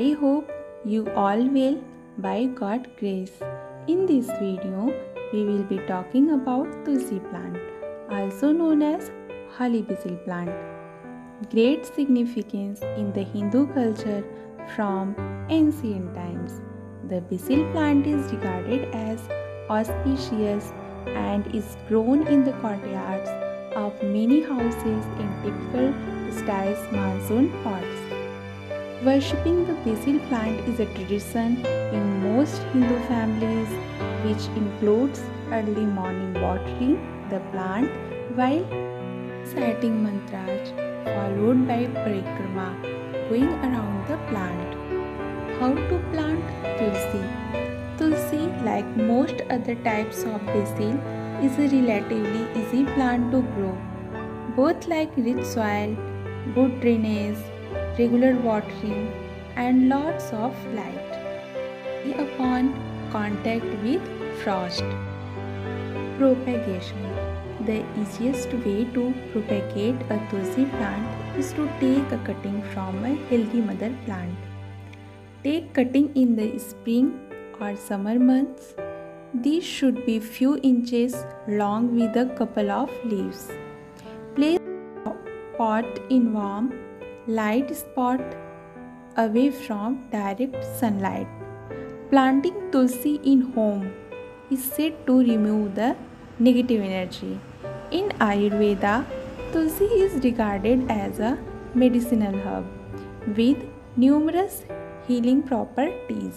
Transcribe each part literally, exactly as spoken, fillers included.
I hope you all will by God's grace. In this video, we will be talking about Tulsi plant, also known as holy basil plant. Great significance in the Hindu culture from ancient times. The basil plant is regarded as auspicious and is grown in the courtyards of many houses in typical styles monsoon pots. Worshipping the basil plant is a tradition in most Hindu families, which includes early morning watering the plant while reciting mantras, followed by parikrama going around the plant. How to plant Tulsi? Tulsi, like most other types of basil, is a relatively easy plant to grow. Both like rich soil, good drainage, regular watering, and lots of light upon contact with frost. Propagation. The easiest way to propagate a Tulsi plant is to take a cutting from a healthy mother plant. Take cutting in the spring or summer months. These should be few inches long with a couple of leaves. Place pot in warm, light spot away from direct sunlight. Planting Tulsi in home is said to remove the negative energy. In Ayurveda, Tulsi is regarded as a medicinal herb with numerous healing properties.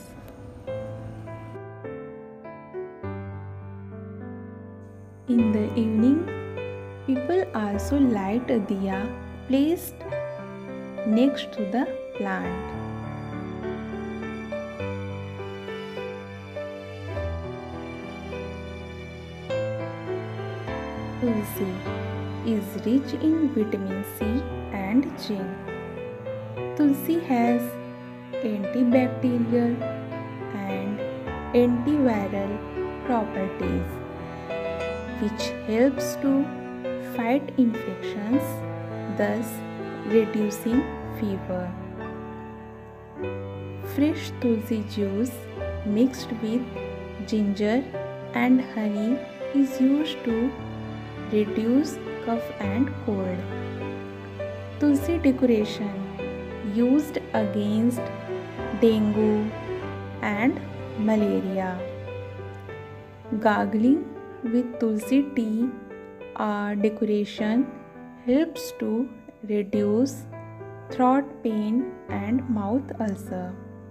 In the evening, people also light a diya placed next to the plant. Tulsi is rich in vitamin C and zinc. Tulsi has antibacterial and antiviral properties, which helps to fight infections, thus reducing fever. Fresh Tulsi juice mixed with ginger and honey is used to reduce cough and cold. Tulsi decoration used against dengue and malaria. Gargling with Tulsi tea or decoration helps to reduce throat pain and mouth ulcer.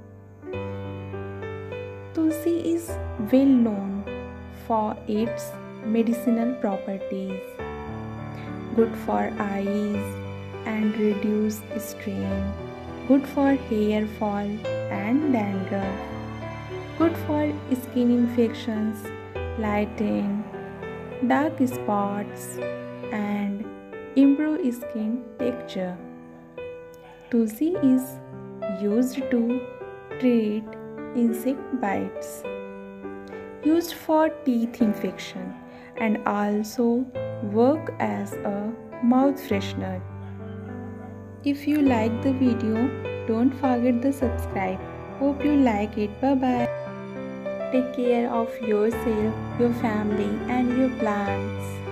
Tulsi is well known for its medicinal properties, good for eyes and reduce strain, good for hair fall and dandruff, good for skin infections, lighten dark spots and improve skin texture. Tulsi is used to treat insect bites, used for teeth infection, and also work as a mouth freshener. If you like the video, don't forget to subscribe. Hope you like it. Bye bye. Take care of yourself, your family, and your plants.